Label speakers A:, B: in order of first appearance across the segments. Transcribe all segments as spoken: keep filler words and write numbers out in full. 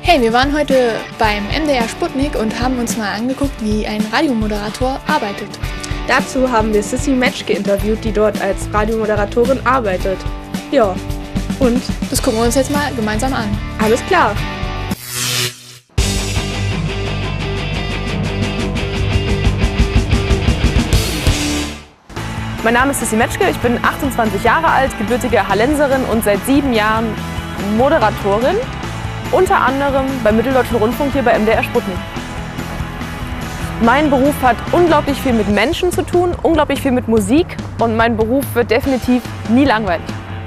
A: Hey, wir waren heute beim M D R Sputnik und haben uns mal angeguckt, wie ein Radiomoderator arbeitet.
B: Dazu haben wir Sissy Metzke interviewt, die dort als Radiomoderatorin arbeitet. Ja, und
A: das gucken wir uns jetzt mal gemeinsam an.
B: Alles klar.
C: Mein Name ist Sissy Metzke, ich bin achtundzwanzig Jahre alt, gebürtige Hallenserin und seit sieben Jahren Moderatorin, unter anderem beim Mitteldeutschen Rundfunk hier bei M D R Sputnik. Mein Beruf hat unglaublich viel mit Menschen zu tun, unglaublich viel mit Musik und mein Beruf wird definitiv nie langweilig.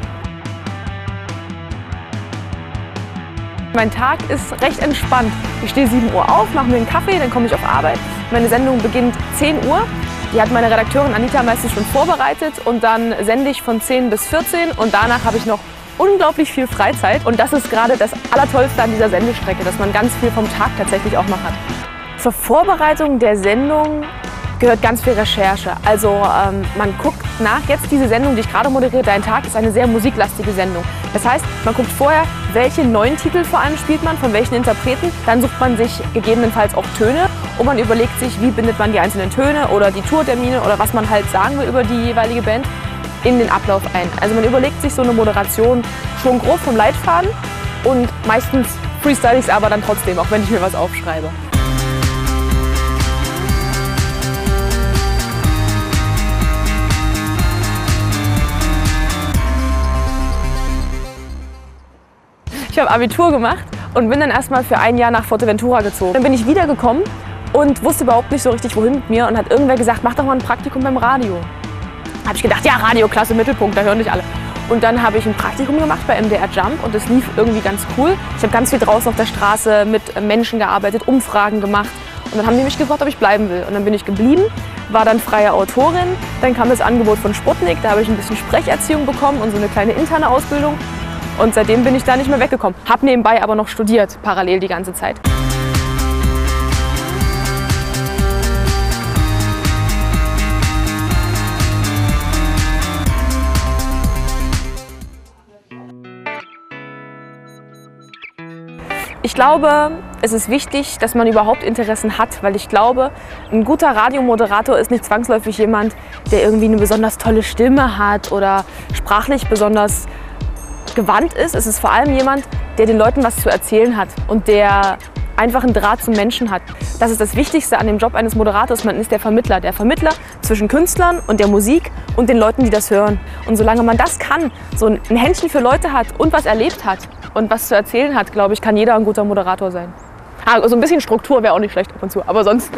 C: Mein Tag ist recht entspannt. Ich stehe sieben Uhr auf, mache mir einen Kaffee, dann komme ich auf Arbeit. Meine Sendung beginnt zehn Uhr. Die hat meine Redakteurin Anita meistens schon vorbereitet und dann sende ich von zehn bis vierzehn und danach habe ich noch unglaublich viel Freizeit und das ist gerade das Allertollste an dieser Sendestrecke, dass man ganz viel vom Tag tatsächlich auch noch hat. Zur Vorbereitung der Sendung gehört ganz viel Recherche. Also ähm, man guckt nach, jetzt diese Sendung, die ich gerade moderiere, Dein Tag, ist eine sehr musiklastige Sendung. Das heißt, man guckt vorher, welche neuen Titel vor allem spielt man, von welchen Interpreten. Dann sucht man sich gegebenenfalls auch Töne und man überlegt sich, wie bindet man die einzelnen Töne oder die Tourtermine oder was man halt sagen will über die jeweilige Band in den Ablauf ein. Also man überlegt sich so eine Moderation schon grob vom Leitfaden und meistens freestyle ich es aber dann trotzdem, auch wenn ich mir was aufschreibe. Ich habe Abitur gemacht und bin dann erstmal für ein Jahr nach Fuerteventura gezogen. Dann bin ich wiedergekommen und wusste überhaupt nicht so richtig, wohin mit mir und hat irgendwer gesagt, mach doch mal ein Praktikum beim Radio. Da habe ich gedacht, ja, Radio, klasse, Mittelpunkt, da hören dich alle. Und dann habe ich ein Praktikum gemacht bei M D R Jump und das lief irgendwie ganz cool. Ich habe ganz viel draußen auf der Straße mit Menschen gearbeitet, Umfragen gemacht und dann haben die mich gefragt, ob ich bleiben will. Und dann bin ich geblieben, war dann freie Autorin, dann kam das Angebot von Sputnik, da habe ich ein bisschen Sprecherziehung bekommen und so eine kleine interne Ausbildung. Und seitdem bin ich da nicht mehr weggekommen. Hab nebenbei aber noch studiert, parallel die ganze Zeit. Ich glaube, es ist wichtig, dass man überhaupt Interessen hat, weil ich glaube, ein guter Radiomoderator ist nicht zwangsläufig jemand, der irgendwie eine besonders tolle Stimme hat oder sprachlich besonders gewandt ist. Es ist vor allem jemand, der den Leuten was zu erzählen hat und der einfach einen Draht zum Menschen hat. Das ist das Wichtigste an dem Job eines Moderators. Man ist der Vermittler. Der Vermittler zwischen Künstlern und der Musik und den Leuten, die das hören. Und solange man das kann, so ein Händchen für Leute hat und was erlebt hat und was zu erzählen hat, glaube ich, kann jeder ein guter Moderator sein. Ah, so ein bisschen Struktur wäre auch nicht schlecht ab und zu, aber sonst.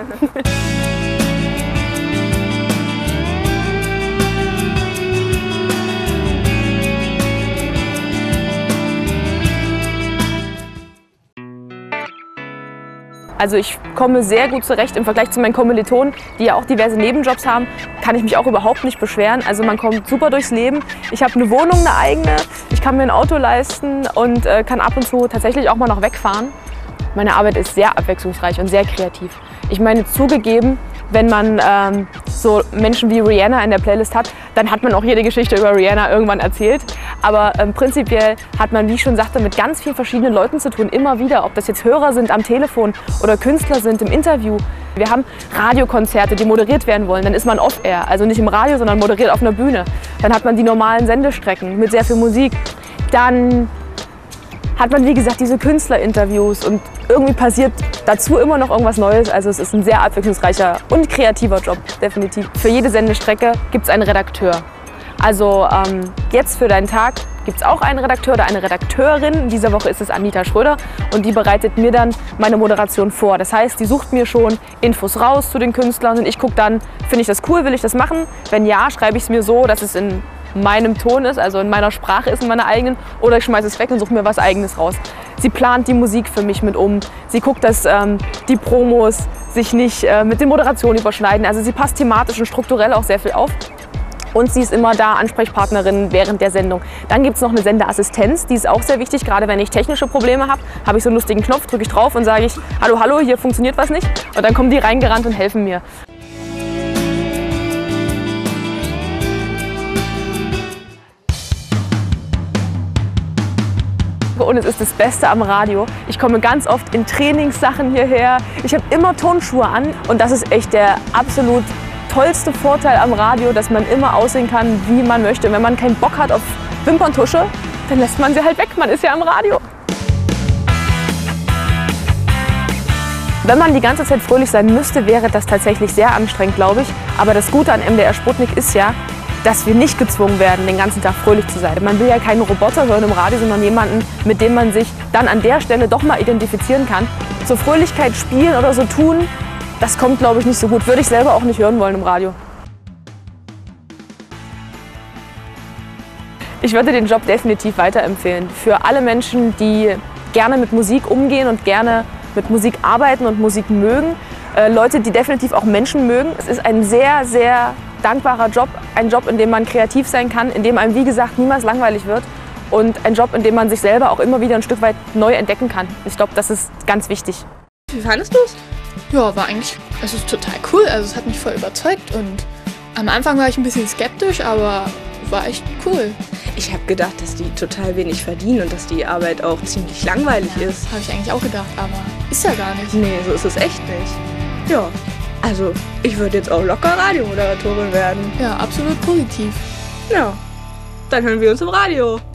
C: Also ich komme sehr gut zurecht im Vergleich zu meinen Kommilitonen, die ja auch diverse Nebenjobs haben, kann ich mich auch überhaupt nicht beschweren. Also man kommt super durchs Leben. Ich habe eine Wohnung, eine eigene, ich kann mir ein Auto leisten und äh, kann ab und zu tatsächlich auch mal noch wegfahren. Meine Arbeit ist sehr abwechslungsreich und sehr kreativ. Ich meine, zugegeben, wenn man ähm, so Menschen wie Rihanna in der Playlist hat, dann hat man auch jede Geschichte über Rihanna irgendwann erzählt. Aber ähm, prinzipiell hat man, wie ich schon sagte, mit ganz vielen verschiedenen Leuten zu tun, immer wieder. Ob das jetzt Hörer sind am Telefon oder Künstler sind im Interview. Wir haben Radiokonzerte, die moderiert werden wollen. Dann ist man off-air, also nicht im Radio, sondern moderiert auf einer Bühne. Dann hat man die normalen Sendestrecken mit sehr viel Musik. Dann hat man, wie gesagt, diese Künstlerinterviews und irgendwie passiert dazu immer noch irgendwas Neues. Also es ist ein sehr abwechslungsreicher und kreativer Job, definitiv. Für jede Sendestrecke gibt es einen Redakteur. Also ähm, jetzt für Deinen Tag gibt es auch einen Redakteur oder eine Redakteurin. In dieser Woche ist es Anita Schröder und die bereitet mir dann meine Moderation vor. Das heißt, die sucht mir schon Infos raus zu den Künstlern und ich gucke dann, finde ich das cool, will ich das machen? Wenn ja, schreibe ich es mir so, dass es in meinem Ton ist, also in meiner Sprache ist, in meiner eigenen, oder ich schmeiße es weg und suche mir was Eigenes raus. Sie plant die Musik für mich mit um, sie guckt, dass ähm, die Promos sich nicht äh, mit den Moderationen überschneiden, also sie passt thematisch und strukturell auch sehr viel auf. Und sie ist immer da, Ansprechpartnerin während der Sendung. Dann gibt es noch eine Sendeassistenz, die ist auch sehr wichtig, gerade wenn ich technische Probleme habe, habe ich so einen lustigen Knopf, drücke ich drauf und sage ich, hallo, hallo, hier funktioniert was nicht. Und dann kommen die reingerannt und helfen mir. und es ist das Beste am Radio. Ich komme ganz oft in Trainingssachen hierher. Ich habe immer Turnschuhe an und das ist echt der absolut tollste Vorteil am Radio, dass man immer aussehen kann, wie man möchte. Und wenn man keinen Bock hat auf Wimperntusche, dann lässt man sie halt weg. Man ist ja am Radio. Wenn man die ganze Zeit fröhlich sein müsste, wäre das tatsächlich sehr anstrengend, glaube ich. Aber das Gute an M D R Sputnik ist ja, dass wir nicht gezwungen werden, den ganzen Tag fröhlich zu sein. Man will ja keinen Roboter hören im Radio, sondern jemanden, mit dem man sich dann an der Stelle doch mal identifizieren kann. Zur Fröhlichkeit spielen oder so tun, das kommt, glaube ich, nicht so gut. Würde ich selber auch nicht hören wollen im Radio. Ich würde den Job definitiv weiterempfehlen. Für alle Menschen, die gerne mit Musik umgehen und gerne mit Musik arbeiten und Musik mögen. Äh, Leute, die definitiv auch Menschen mögen. Es ist ein sehr, sehr dankbarer Job. Ein Job, in dem man kreativ sein kann, in dem einem, wie gesagt, niemals langweilig wird. Und ein Job, in dem man sich selber auch immer wieder ein Stück weit neu entdecken kann. Ich glaube, das ist ganz wichtig.
B: Wie fandest du es?
A: Ja, war eigentlich also total cool. Also es hat mich voll überzeugt und am Anfang war ich ein bisschen skeptisch, aber war echt cool.
B: Ich habe gedacht, dass die total wenig verdienen und dass die Arbeit auch ziemlich langweilig
A: Ja,
B: ist.
A: habe ich eigentlich auch gedacht, aber ist ja gar nicht.
B: Nee, so ist es echt nicht. Ja, also ich würde jetzt auch locker Radiomoderatorin werden.
A: Ja, absolut positiv.
B: Ja, dann hören wir uns im Radio.